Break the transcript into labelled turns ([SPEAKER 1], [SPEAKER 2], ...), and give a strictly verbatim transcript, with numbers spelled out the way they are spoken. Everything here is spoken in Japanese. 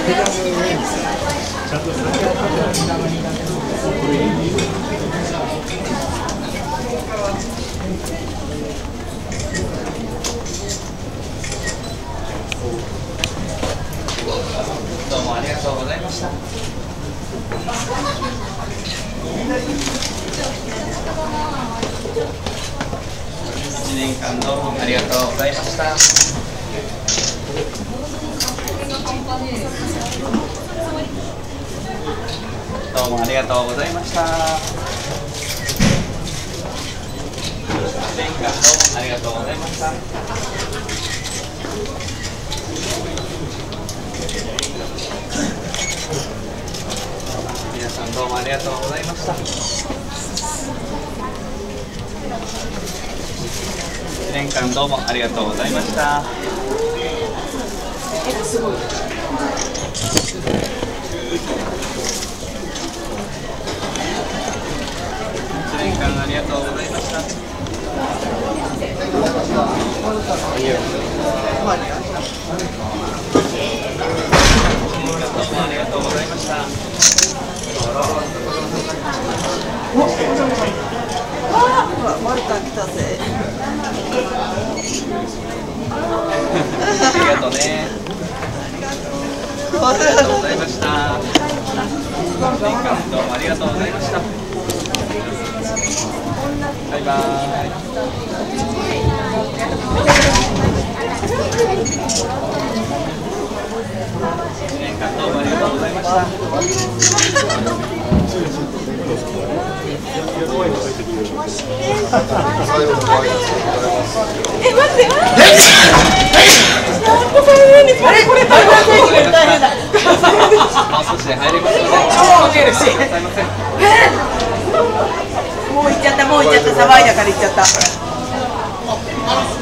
[SPEAKER 1] どうもありがとうございました。いちねんかんどうもありがとうございました。どうもありがとうございました。いちねんかんどうもありがとうございました。皆さんどうもありがとうございました。いちねんかんどうもありがとうございました。すごい。いちねんかんありがとうございました。どうもありがとうございました。
[SPEAKER 2] あ、マルタ来たぜ。
[SPEAKER 1] ありがとうね。ありがとうございました。いちねんかんどうもありがとうございました。バイバーイ。いちねんかんどうもありがとうございました。
[SPEAKER 2] え、待って、待って。これこれ大変だ。大変だ。
[SPEAKER 1] もう少しで入れますので。
[SPEAKER 2] 超見えるし。もう行っちゃった、もう行っちゃった、騒いだから行っちゃった。